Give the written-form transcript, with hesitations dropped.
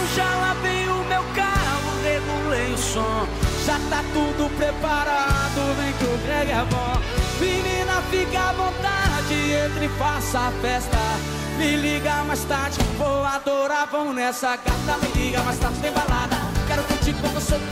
Eu já lavei o meu carro, regulei o som, já tá tudo preparado, vem que o Greg é bom. Menina, fica à vontade, entre e faça a festa. Me liga mais tarde, vou adorar, vamos nessa gata. Me liga mais tarde, tem balada, quero curtir como eu sou